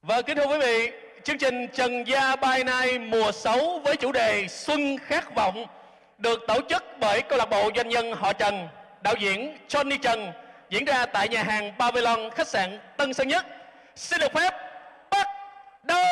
Và kính thưa quý vị, chương trình Trần Gia By Night mùa 6 với chủ đề Xuân Khát Vọng được tổ chức bởi câu lạc bộ doanh nhân họ Trần, đạo diễn Johnny Trần, diễn ra tại nhà hàng Pavilion, khách sạn Tân Sơn Nhất. Xin được phép bắt đầu.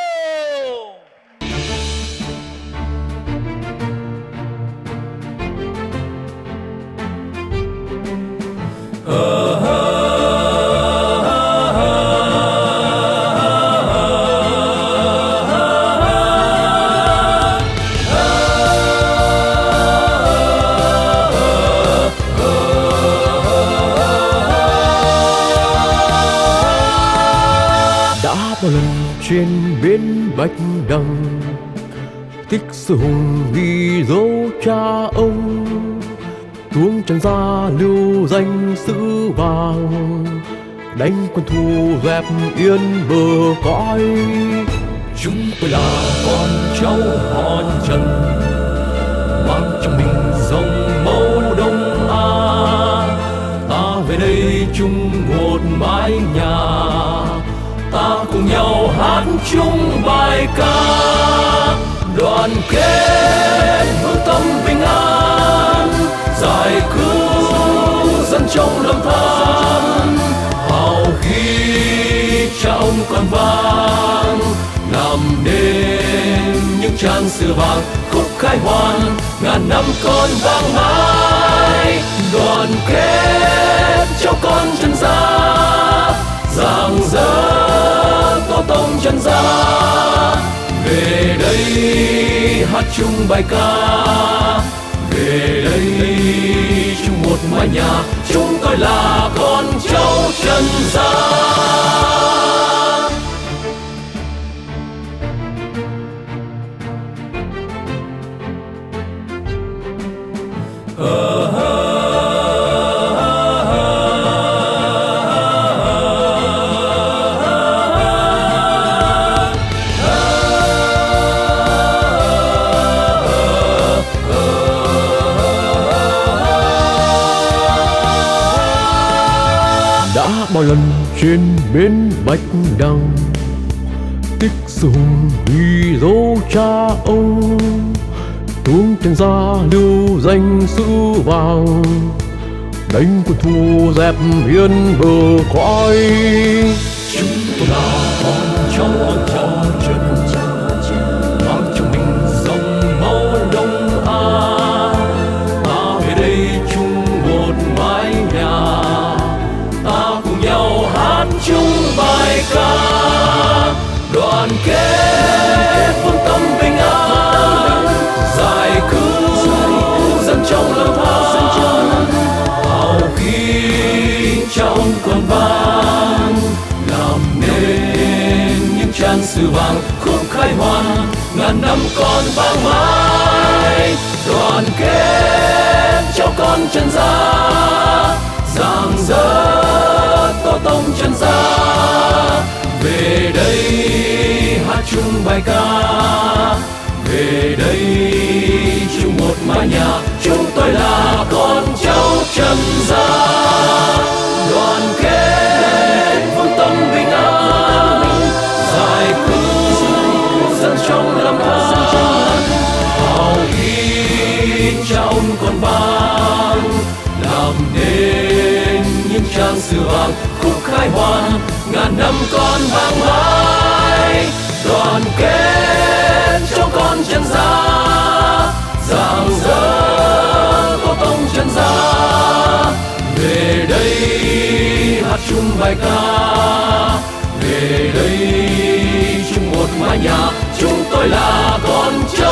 Bao lần trên bến bạch đằng tích sự hùng ghi dấu cha ông, tuông trần gia lưu danh sử vàng, đánh quân thù dẹp yên bờ cõi. Chúng tôi là con cháu họ Trần, mang trong mình dòng máu Đông Á. Ta về đây chung một mái nhà, ta cùng nhau hát chung bài ca. Đoàn kết hướng tâm bình an, giải cứu dân trong lầm than. Hào khí cha ông còn vang, làm nên những trang sử vàng khúc khai hoan. Ngàn năm con vang mãi, đoàn kết cho con Trần gia, rạng rỡ có tông Trần gia. Về đây hát chung bài ca, về đây chung một mái nhà. Chúng tôi là con cháu Trần gia. Bao lần trên bến bạch đằng tích sự hùng ghi dấu cha ông, tuông trần gia lưu danh sử vàng, đánh quân thù dẹp yên bờ cõi. Chúng tôi là con cháu Trần, mang trong mình dòng máu Đông Á. Ta về đây chung một mái nhà, hát chung bài ca. Đoàn kết phương tâm bình an, giải cứu dân trong lầm than. Hào khí cha ông còn vang, làm nên những trang sử vàng khúc khai hoan. Ngàn năm con vang mãi, đoàn kết cho con Trần gia, rạng rỡ có tông Trần gia. Về đây hát chung bài ca, về đây chung một mái nhà. Chúng tôi là con cháu Trần gia, đoàn kết phương tâm bình an, giải cứu dân trong lầm than. Hào khí cha ông còn vang, làm nên những trang sử vàng khúc khai hoan. Ngàn năm con vang mãi, đoàn kết cho con Trần gia, rạng rỡ có tông Trần gia. Về đây hát chung bài ca, về đây chung một mái nhà. Chúng tôi là con cháu